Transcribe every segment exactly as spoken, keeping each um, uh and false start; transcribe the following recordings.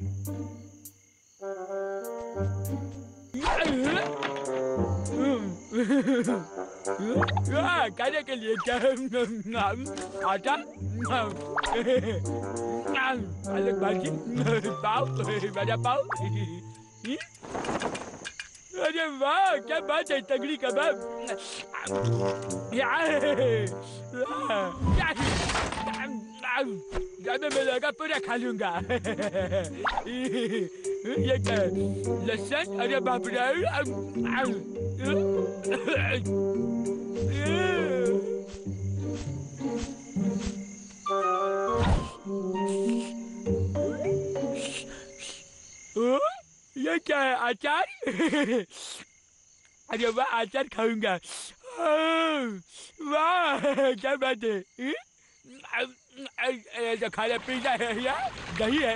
खाने के लिए आटा, अलग भाजी, पाव, बड़ा पाव। अरे वाह, क्या बात है, तगड़ी कबाब। जब मैं लगा पूरा खा लूंगा। ये क्या लहसुन, अरे बाप रे। ये क्या है, अचार? अरे वाह, अचार खाऊंगा। वाह, क्या बात है। तो खाना पीना है या दही है?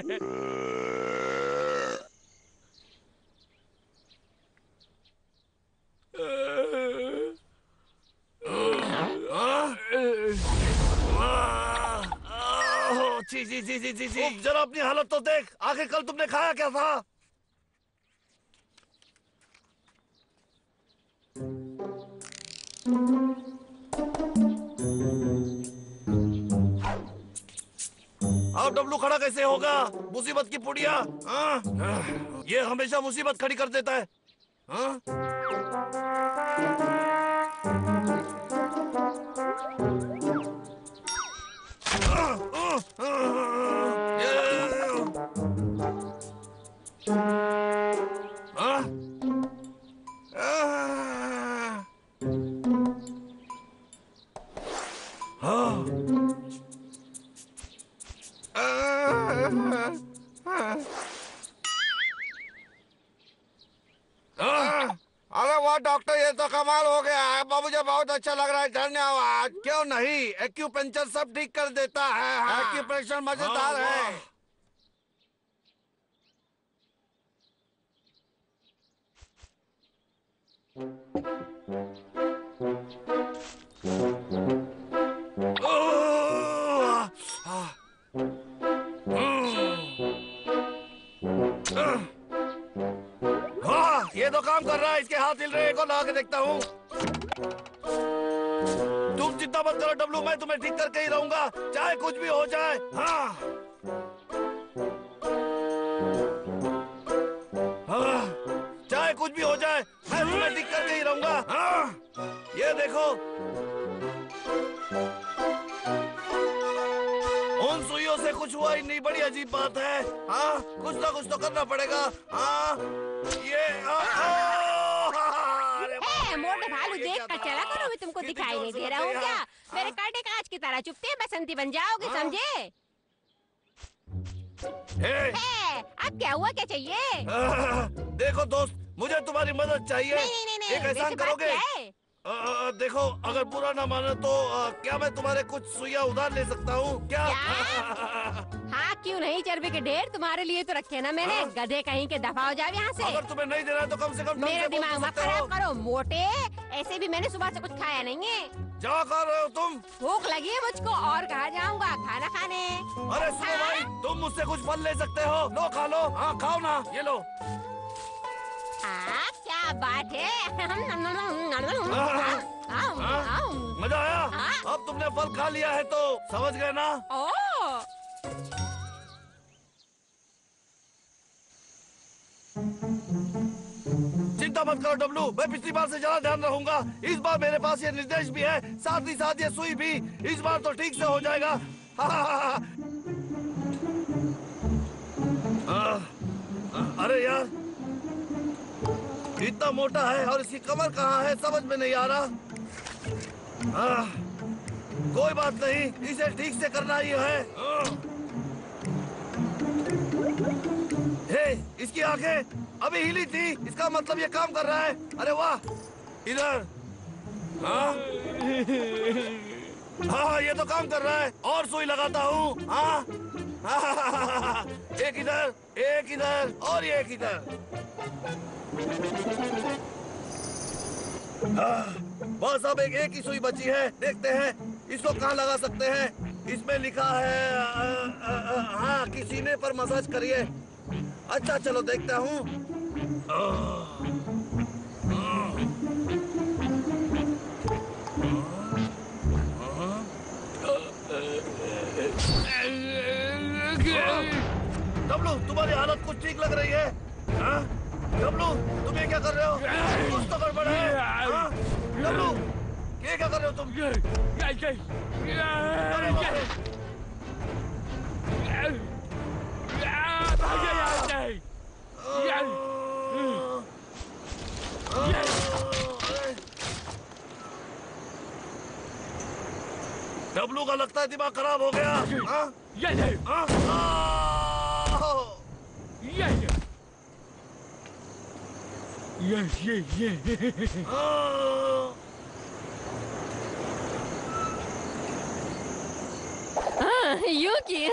जी जी जी जी जी जी जरा अपनी हालत तो देख। आखिर कल तुमने खाया क्या था? अब डब्लू खड़ा कैसे होगा? मुसीबत की पुड़िया। ये हमेशा मुसीबत खड़ी कर देता है। हाँ? अरे वाह डॉक्टर, ये तो कमाल हो गया है। मुझे बहुत अच्छा लग रहा है। धन्यवाद। क्यों नहीं, एक्यूपंक्चर सब ठीक कर देता है। एक्यूप्रेशर मजेदार है। हाँ, ये तो काम कर रहा है। इसके हाथ हिल रहे को लगा के देखता हूँ। तुम चिंता मत करो डब्लू, मैं तुम्हें ठीक करके ही रहूंगा, चाहे कुछ भी हो जाए। हाँ, हाँ, चाहे कुछ भी हो जाए, मैं तुम्हें ठीक करके ही रहूंगा। हाँ, ये देखो, उन सुइयों से कुछ हुआ ही नहीं। बड़ी अजीब बात है। हाँ, कुछ ना कुछ तो करना पड़ेगा। हाँ, ये आ, आ, ए, मोटे भालू देख कर चला करो, भी तुमको दिखाई नहीं दे रहा हूँ क्या? मेरे कांटे कांच की तरह चुपते बसंती बन जाओगे, समझे? अब क्या हुआ, क्या चाहिए? आ, देखो दोस्त, मुझे तुम्हारी मदद चाहिए। नहीं नहीं नहीं, एक एहसान करोगे? आ, आ, देखो, अगर बुरा ना मानो तो आ, क्या मैं तुम्हारे कुछ सुइयां उधार ले सकता हूँ क्या? हाँ, क्यों नहीं, चर्बी के ढेर तुम्हारे लिए तो रखे ना मैंने। गधे कहीं के, दफा हो जाओ यहाँ से। अगर तुम्हें नहीं देना तो कम से कम मेरा दिमाग मत खराब करो मोटे। ऐसे भी मैंने सुबह से कुछ खाया नहीं है। क्या कर रहे हो तुम? भूख लगी है मुझको, और कहाँ जाऊँगा खाना खाने। अरे सुनो भाई, तुम मुझसे कुछ फल ले सकते हो। लो, खा लो। हाँ, खाओ ना, ये लो। हाँ, क्या बात है। मजा आया? अब तुमने फल खा लिया है तो समझ गए ना? चिंता मत करो डब्लू, मैं पिछली बार से ज्यादा ध्यान रखूंगा। इस बार मेरे पास ये निर्देश भी है, साथ ही साथ ये सुई भी। इस बार तो ठीक से हो जाएगा। अरे यार, इतना मोटा है और इसकी कमर कहाँ है, समझ में नहीं आ रहा। आ, कोई बात नहीं, इसे ठीक से करना ही है। हे, इसकी आंखें अभी हिली थी, इसका मतलब ये काम कर रहा है। अरे वाह, इधर। हाँ, हाँ, ये तो काम कर रहा है। और सुई लगाता हूँ। हाँ, एक इधर, एक इधर और एक इधर। बस अब एक एक ही सुई बची है। देखते हैं इसको कहाँ लगा सकते हैं। इसमें लिखा है आ, आ, आ, हाँ कि सीने पर मसाज करिए। अच्छा चलो देखता हूँ। डब्लू तुम्हारी हालत कुछ ठीक लग रही है? हाँ? डब्लू तुम ये क्या कर रहे हो? कुछ तो गड़बड़ है। हाँ? डब्लू ये क्या कर रहे हो तुम? अरे बाप रे। डब्लू का लगता है दिमाग खराब हो गया। हाँ? हाँ? Yes, yes, yes. यूकी।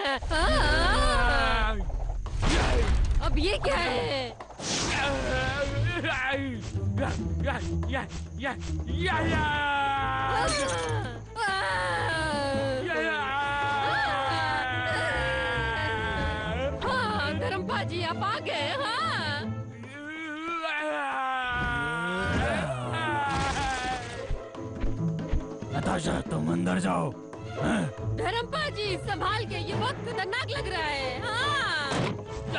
हाँ। अब ये क्या है? हाँ, धर्मपाजी आप आ गए। हाँ। नताशा तुम अंदर जाओ। धर्मपाजी संभाल के, ये बहुत खतरनाक लग रहा है। हाँ।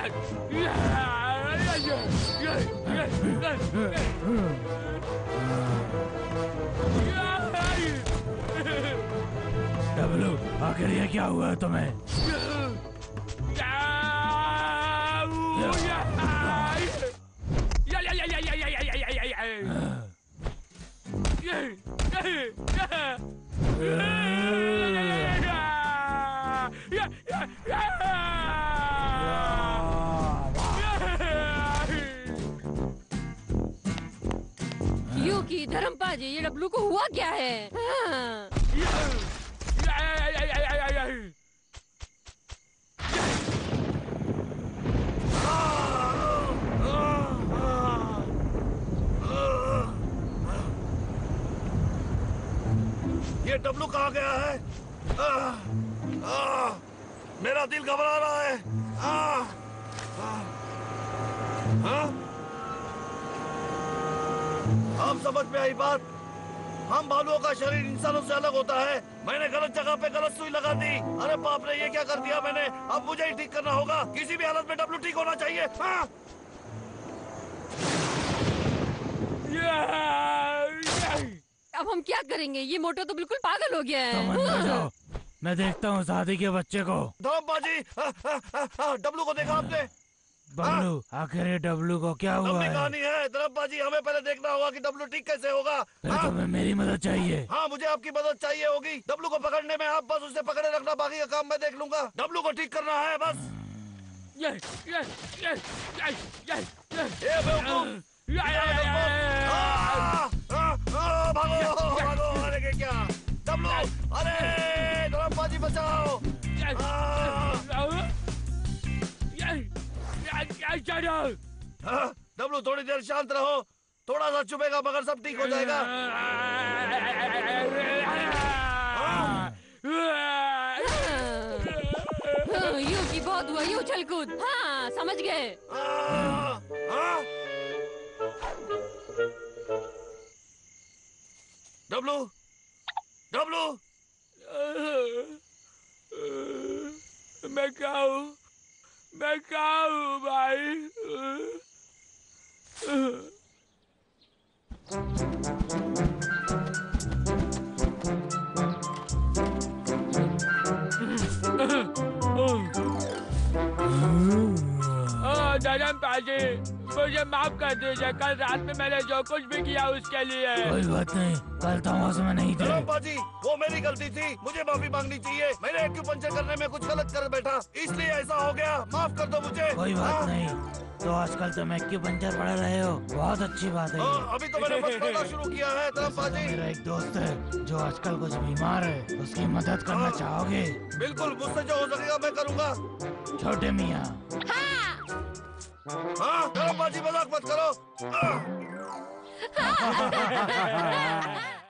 डब्लू आखिर ये क्या हुआ है तुम्हें? यूकी, धर्मपाजी, ये डब्लू को हुआ क्या है? हाँ। ये डब्लू कहाँ गया है? आ, आ, मेरा दिल घबरा रहा है। आ, आ, आ, अब समझ में आई बात। हम भालुओं का शरीर इंसानों से अलग होता है। मैंने गलत जगह पे गलत सुई लगा दी। अरे बाप रे, ये क्या कर दिया मैंने? अब मुझे ही ठीक करना होगा। किसी भी हालत में डब्लू ठीक होना चाहिए। हाँ? अब हम क्या करेंगे? ये मोटो तो बिल्कुल पागल हो गया तुम है। अंदर जाओ, मैं देखता हूँ शादी के बच्चे को। धर्मपाजी, डब्लू को देखा आपने? बबलू आखिर ये डब्लू को क्या हुआ लंबी है? कहानी है धर्मपाजी, हमें पहले देखना होगा कि डब्लू ठीक कैसे होगा। फिर हाँ? तुम्हें मेरी मदद चाहिए। हाँ, मुझे आपकी मदद चाहिए होगी। डब्लू को पकड़ने में आप बस उसे पकड़े रखना, बाकी का काम मैं देख लूंगा। डब्लू को ठीक करना है बस। ये बेवकूफ! आ, आ, आ, भागो भागो! अरे क्या डब्लू! अरे धर्मपाजी बचाओ! हाँ, डब्लू थोड़ी देर शांत रहो। थोड़ा सा चुभेगा मगर सब ठीक हो जाएगा। यूकी, बहुत हुआ ये उछल कूद। हाँ, समझ गए। डब्लू, डब्लू, मैं क्या हूँ? मैं क्या हूँ भाई? धर्मपाजी, मुझे माफ कर दीजिए। कल रात में मैंने जो कुछ भी किया उसके लिए। कोई बात नहीं, कल तुम उसमें नहीं थे। धर्मपाजी, वो मेरी गलती थी। मुझे माफी मांगनी चाहिए। मैंने एक्यूपंक्चर करने में कुछ गलत कर बैठा, इसलिए ऐसा हो गया। माफ कर दो मुझे। कोई बात हाँ? नहीं। तो आजकल तुम एक्यूपंक्चर पढ़ रहे हो, बहुत अच्छी बात है। हाँ, अभी तो मैंने बस पढ़ना शुरू किया है धर्मपाजी। मेरा एक दोस्त है जो आजकल कुछ बीमार है, उसकी मदद करना हाँ। चाहोगे? बिल्कुल, मुझसे जो हो सकेगा मैं करूँगा। छोटे मियाँ। हाँ, धर्मपाजी मजाक मत करो। हाँ।